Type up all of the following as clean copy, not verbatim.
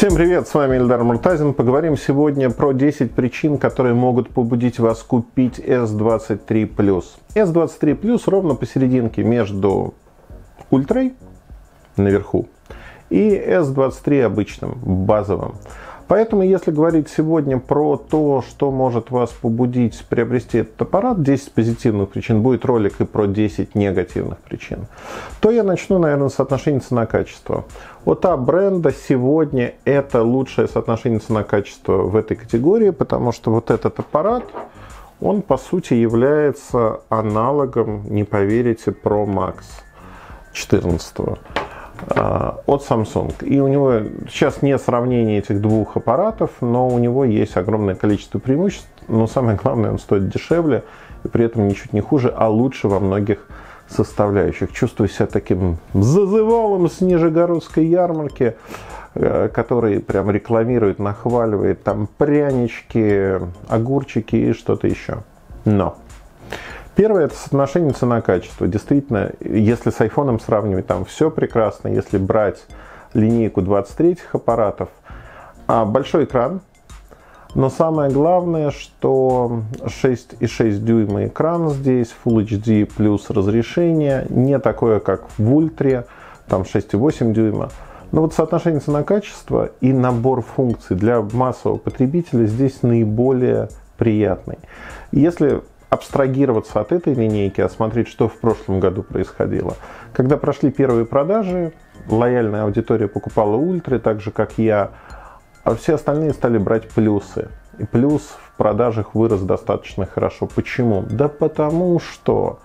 Всем привет, с вами Эльдар Муртазин. Поговорим сегодня про 10 причин, которые могут побудить вас купить S23 Plus. S23 Plus ровно посерединке между ультрой наверху и S23 обычным, базовым. Поэтому, если говорить сегодня про то, что может вас побудить приобрести этот аппарат, 10 позитивных причин, будет ролик и про 10 негативных причин, то я начну, наверное, с соотношения цена-качество. От бренда сегодня это лучшее соотношение цена-качество в этой категории, потому что вот этот аппарат, он по сути является аналогом, не поверите, Pro Max 14 от Samsung. И у него сейчас не сравнение этих двух аппаратов, но у него есть огромное количество преимуществ. Но самое главное, он стоит дешевле и при этом ничуть не хуже, а лучше во многих составляющих. Чувствую себя таким зазывалом с Нижегородской ярмарки, который прям рекламирует, нахваливает там прянички, огурчики и что-то еще. Но первое — это соотношение цена-качество. Действительно, если с iPhone сравнивать, там все прекрасно. Если брать линейку 23-х аппаратов, большой экран. Но самое главное, что 6,6 дюйма экран здесь, Full HD плюс разрешение, не такое, как в ультре, там 6,8 дюйма. Но вот соотношение цена-качество и набор функций для массового потребителя здесь наиболее приятный. Если абстрагироваться от этой линейки, а смотреть, что в прошлом году происходило. Когда прошли первые продажи, лояльная аудитория покупала ультры, так же как я, а все остальные стали брать плюсы. И плюс в продажах вырос достаточно хорошо. Почему? Да потому что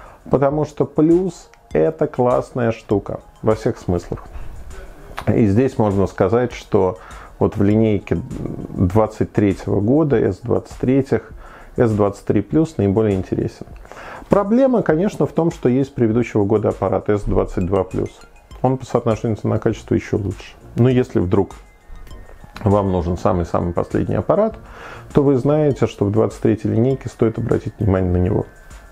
плюс это классная штука во всех смыслах. И здесь можно сказать, что вот в линейке 23 года, S23, S23 Plus наиболее интересен. Проблема, конечно, в том, что есть предыдущего года аппарат S22 Plus. Он по соотношению цена-качество еще лучше. Но если вдруг вам нужен самый-самый последний аппарат, то вы знаете, что в 23-й линейке стоит обратить внимание на него.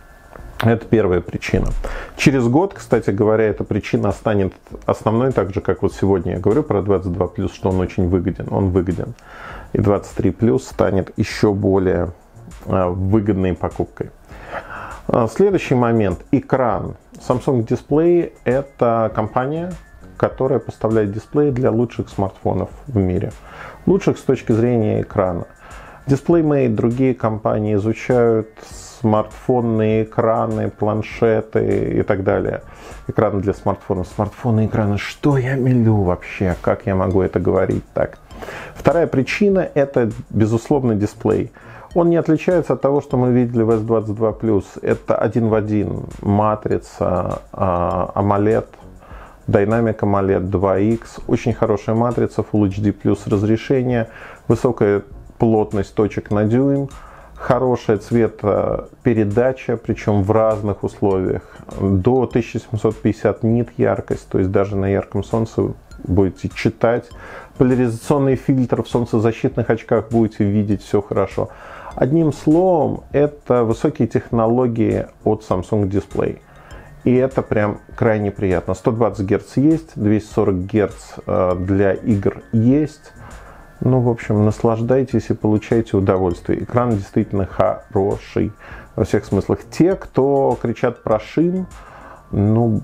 Это первая причина. Через год, кстати говоря, эта причина станет основной, так же, как вот сегодня я говорю про 22 Plus, что он очень выгоден. Он выгоден. И 23 Plus станет еще более выгодной покупкой. Следующий момент. Экран. Samsung Display – это компания, которая поставляет дисплеи для лучших смартфонов в мире. Лучших с точки зрения экрана. DisplayMate, другие компании изучают смартфонные экраны, планшеты и так далее. Экраны для смартфонов. Смартфоны, экраны. Что я мелю вообще? Как я могу это говорить так? Вторая причина – это, безусловно, дисплей. Он не отличается от того, что мы видели в S22 Plus. Это один в один. Матрица, AMOLED, Dynamic AMOLED 2X. Очень хорошая матрица, Full HD плюс разрешение. Высокая плотность точек на дюйм. Хорошая цветопередача, причем в разных условиях. До 1750 нит яркость, то есть даже на ярком солнце вы будете читать. Поляризационный фильтр в солнцезащитных очках будете видеть все хорошо. Одним словом, это высокие технологии от Samsung Display. И это прям крайне приятно. 120 Гц есть, 240 Гц для игр есть. Ну, в общем, наслаждайтесь и получайте удовольствие. Экран действительно хороший во всех смыслах. Те, кто кричат про шим, ну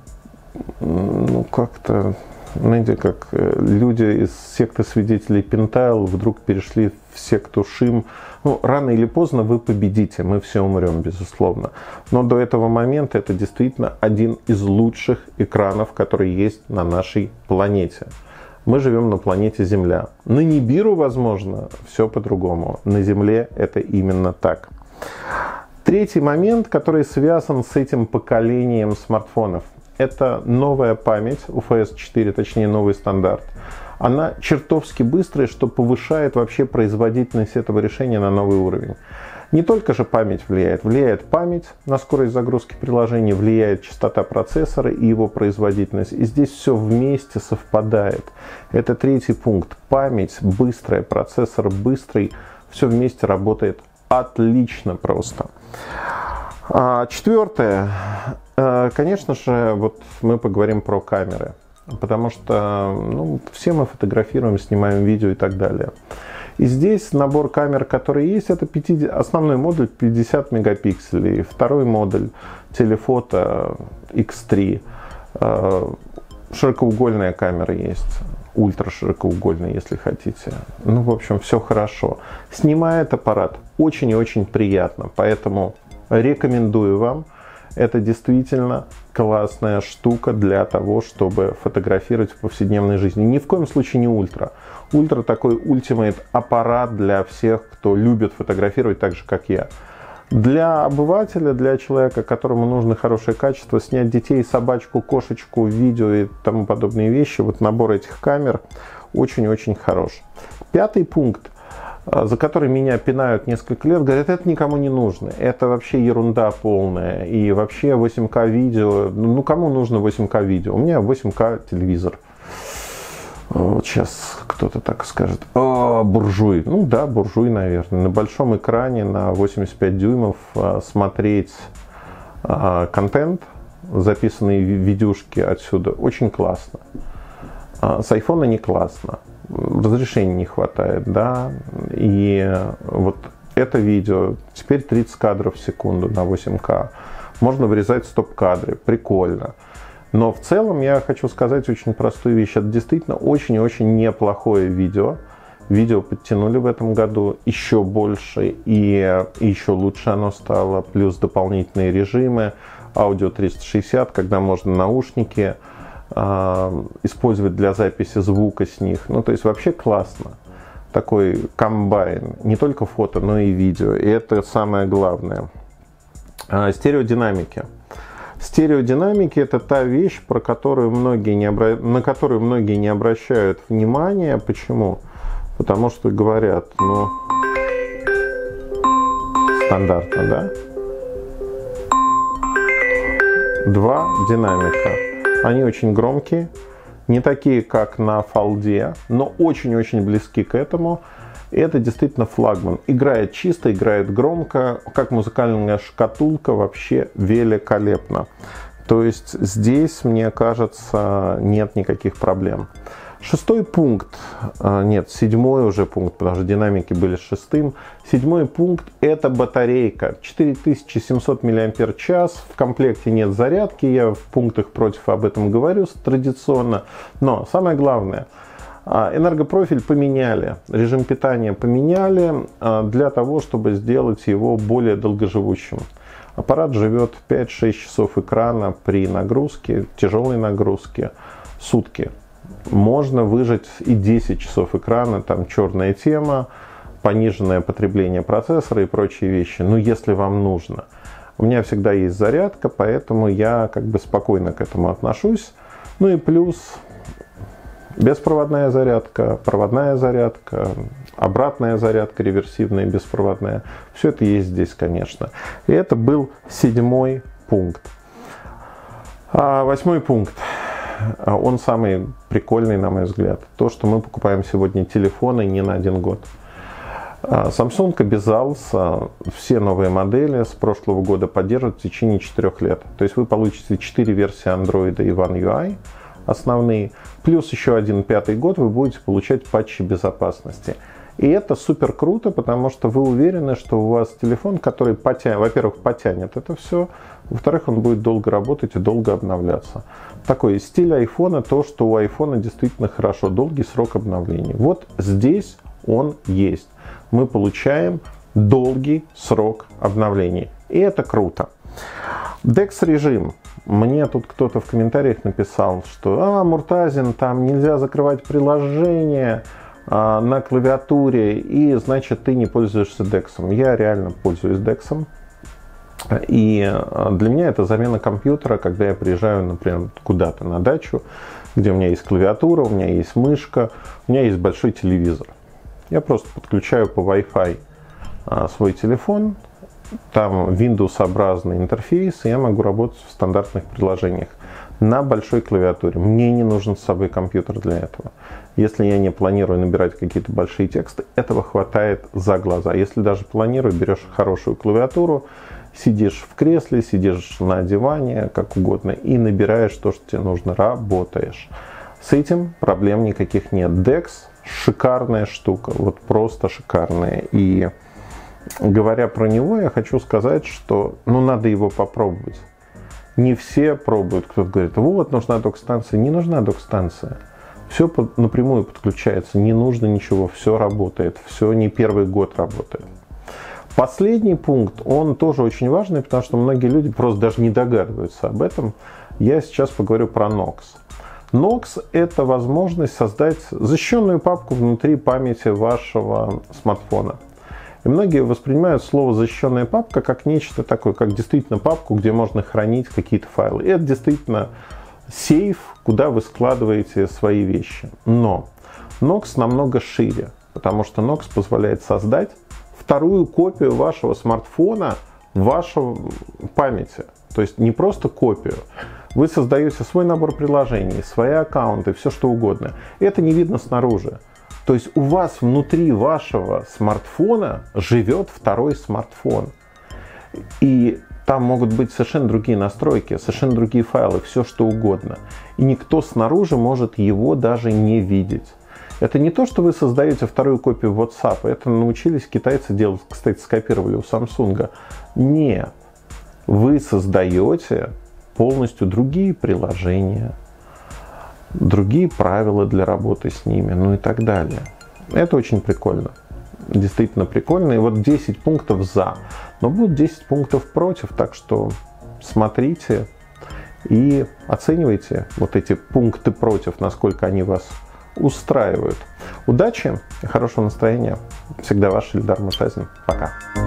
как-то, знаете, как люди из секты свидетелей Пентайл вдруг перешли в секту шим. Ну, рано или поздно вы победите, мы все умрем, безусловно. Но до этого момента это действительно один из лучших экранов, которые есть на нашей планете. Мы живем на планете Земля. На Нибиру, возможно, все по-другому. На Земле это именно так. Третий момент, который связан с этим поколением смартфонов. Это новая память, UFS 4, точнее новый стандарт. Она чертовски быстрая, что повышает вообще производительность этого решения на новый уровень. Не только же память влияет память на скорость загрузки приложений, влияет частота процессора и его производительность. И здесь все вместе совпадает. Это третий пункт. Память быстрая, процессор быстрый, все вместе работает отлично просто. Четвертое. Конечно же, вот мы поговорим про камеры. потому что все мы фотографируем, снимаем видео и так далее. И здесь набор камер, которые есть, это основной модуль 50 мегапикселей, второй модуль телефото X3, широкоугольная камера есть, ультраширокоугольная, если хотите. В общем, все хорошо. Снимает аппарат очень и очень приятно, поэтому рекомендую вам. Это действительно классная штука для того, чтобы фотографировать в повседневной жизни. Ни в коем случае не ультра. Ультра такой ультимейт аппарат для всех, кто любит фотографировать так же, как я. Для обывателя, для человека, которому нужно хорошее качество, снять детей, собачку, кошечку, видео и тому подобные вещи, вот набор этих камер очень-очень хорош. Пятый пункт, за который меня пинают несколько лет, говорят, это никому не нужно, это вообще ерунда полная, и вообще 8К видео, кому нужно 8К видео? У меня 8К телевизор. Вот сейчас кто-то так скажет, буржуй. Да, буржуй, наверное. На большом экране на 85 дюймов смотреть контент, записанные видюшки отсюда, очень классно. С айфона не классно. Разрешения не хватает, да. И вот это видео, теперь 30 кадров в секунду на 8К. Можно вырезать стоп-кадры, прикольно. Но в целом я хочу сказать очень простую вещь. Это действительно очень-очень неплохое видео. Видео подтянули в этом году еще больше и еще лучше оно стало. Плюс дополнительные режимы, аудио 360, когда можно наушники использовать для записи звука с них. То есть вообще классно. Такой комбайн. Не только фото, но и видео. И это самое главное. Стереодинамики. Стереодинамики — это та вещь, на которую многие не обращают внимания. Почему? Потому что говорят, стандартно, да? Два динамика. Они очень громкие, не такие, как на фолде, но очень-очень близки к этому. И это действительно флагман. Играет чисто, играет громко, как музыкальная шкатулка, вообще великолепно. То есть здесь, мне кажется, нет никаких проблем. Шестой пункт, седьмой уже пункт, потому что динамики были шестым. Седьмой пункт — это батарейка. 4700 мАч, в комплекте нет зарядки, я в пунктах против об этом говорю традиционно. Но самое главное, энергопрофиль поменяли, режим питания поменяли для того, чтобы сделать его более долгоживущим. Аппарат живет 5-6 часов экрана при нагрузке, тяжелой нагрузке, сутки. Можно выжать и 10 часов экрана, там черная тема, пониженное потребление процессора и прочие вещи, если вам нужно. У меня всегда есть зарядка, поэтому я спокойно к этому отношусь. И плюс беспроводная зарядка, проводная зарядка, обратная зарядка, реверсивная, беспроводная. Все это есть здесь, конечно. И это был седьмой пункт. Восьмой пункт. Он самый прикольный, на мой взгляд. То, что мы покупаем сегодня телефоны не на 1 год. Samsung обязался все новые модели с прошлого года поддерживать в течение 4 лет. То есть вы получите 4 версии Android и One UI основные, плюс еще 1 5-й год вы будете получать патчи безопасности. И это супер круто, потому что вы уверены, что у вас телефон, который, во-первых, потянет это все, во-вторых, он будет долго работать и долго обновляться. Такой стиль айфона, то, что у айфона действительно хорошо, долгий срок обновлений. Вот здесь он есть. Мы получаем долгий срок обновлений. И это круто. DeX режим. Мне тут кто-то в комментариях написал, что Муртазин, там нельзя закрывать приложение на клавиатуре, и значит ты не пользуешься DeX. Я реально пользуюсь DeX. И для меня это замена компьютера, когда я приезжаю, например, куда-то на дачу, где у меня есть клавиатура, у меня есть мышка, у меня есть большой телевизор. Я просто подключаю по Wi-Fi свой телефон, там Windows-образный интерфейс, и я могу работать в стандартных приложениях на большой клавиатуре. Мне не нужен с собой компьютер для этого. Если я не планирую набирать какие-то большие тексты, этого хватает за глаза. Если даже планирую, берешь хорошую клавиатуру, сидишь в кресле, сидишь на диване, как угодно, и набираешь то, что тебе нужно, работаешь. С этим проблем никаких нет. DeX шикарная штука, вот просто шикарная. И говоря про него, я хочу сказать, что надо его попробовать. Не все пробуют. Кто-то говорит, вот нужна док-станция. Не нужна док-станция. Все напрямую подключается, не нужно ничего, все работает, все не первый год работает. Последний пункт, он тоже очень важный, потому что многие люди просто даже не догадываются об этом. Я сейчас поговорю про Nox. Nox – это возможность создать защищенную папку внутри памяти вашего смартфона. И многие воспринимают слово «защищенная папка» как нечто такое, как действительно папку, где можно хранить какие-то файлы. И это действительно сейф, куда вы складываете свои вещи. Но Nox намного шире, потому что Nox позволяет создать вторую копию вашего смартфона в вашей памяти. То есть не просто копию. Вы создаете свой набор приложений, свои аккаунты, все что угодно. Это не видно снаружи. То есть у вас внутри вашего смартфона живет второй смартфон. И там могут быть совершенно другие настройки, совершенно другие файлы, все что угодно. И никто снаружи может его даже не видеть. Это не то, что вы создаете вторую копию WhatsApp. Это научились китайцы делать, кстати, скопировали у Samsung. Нет. Вы создаете полностью другие приложения, другие правила для работы с ними, и так далее. Это очень прикольно. Действительно прикольно. И вот 10 пунктов за. Но будут 10 пунктов против. Так что смотрите и оценивайте вот эти пункты против, насколько они вас устраивают. Удачи и хорошего настроения. Всегда ваш Ильдар Муртазин. Пока.